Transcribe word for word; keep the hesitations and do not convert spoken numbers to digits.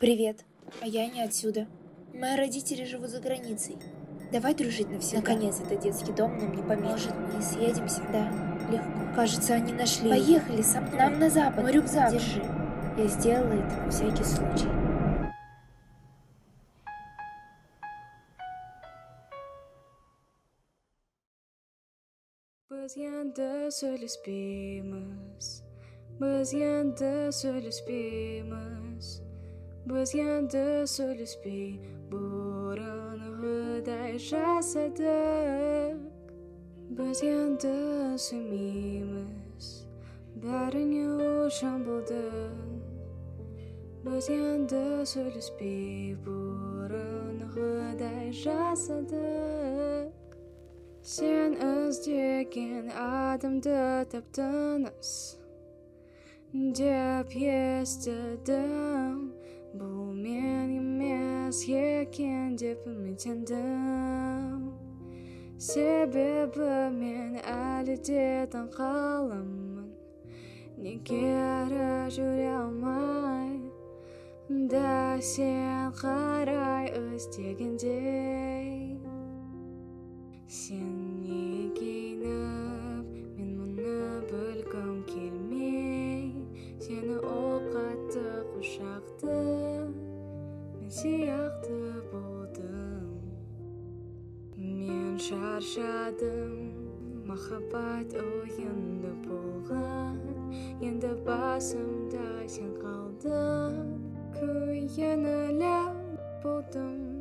Привет, а я не отсюда. Мои родители живут за границей. Давай дружить навсегда. Наконец, это детский дом нам не поможет. Может, мы съедемся? Да, легко. Кажется, они нашли. Поехали со мной. Нам на запад. Мой рюкзак. Держи. Я сделала это на всякий случай. Biz yanda söylespeymiz, biz yanda söylespeymiz, biz yanda söylespey burungiday жасадық. Biz yanda sevmeymiz, bәріне ошан болды. Biz yanda söylespey burungiday жасадық. Sen іздеген адамды таптыңыз деп естідім. Бұл мен емес екен деп үміттендім. Себебі мен әлі де таңқаламын. Неге ары жүре алмай да сен қарай іздегендей. Сен не киініп, мен мұны білгім келмей. Сені ол қатты құшақты, мен сияқты болдым. Мен шаршадым, махаббат ойынды болған. Енді басымда сен қалдың, күйініліп болдым.